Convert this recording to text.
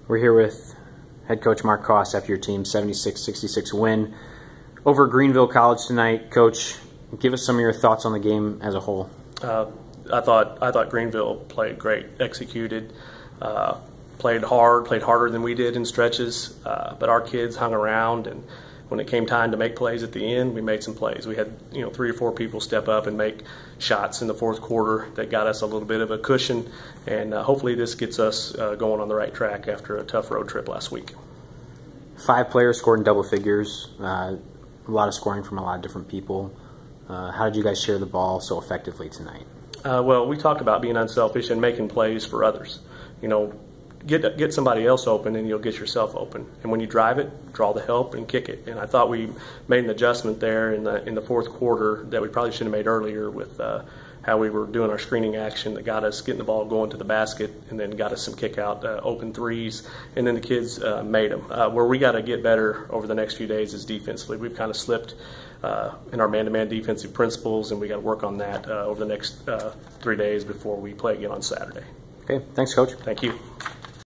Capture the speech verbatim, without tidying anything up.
We're here with head coach Mark Kost after your team's seventy-six sixty-six win over Greenville College tonight. Coach, give us some of your thoughts on the game as a whole. Uh, I thought I thought Greenville played great, executed, uh, played hard, played harder than we did in stretches. Uh, but our kids hung around, and when it came time to make plays at the end, we made some plays. We had you know three or four people step up and make shots in the fourth quarter that got us a little bit of a cushion, and uh, hopefully this gets us uh, going on the right track after a tough road trip last week. Five players scored in double figures. Uh, a lot of scoring from a lot of different people. Uh, how did you guys share the ball so effectively tonight? Uh, well, we talk about being unselfish and making plays for others. You know, get get somebody else open and you'll get yourself open. And when you drive it, draw the help and kick it. And I thought we made an adjustment there in the in the fourth quarter that we probably should have made earlier with uh, how we were doing our screening action that got us getting the ball going to the basket and then got us some kick out uh, open threes, and then the kids uh, made them. Uh, where we got to get better over the next few days is defensively. We've kind of slipped uh, in our man-to-man defensive principles, and we got to work on that uh, over the next uh, three days before we play again on Saturday. Okay, thanks, Coach. Thank you.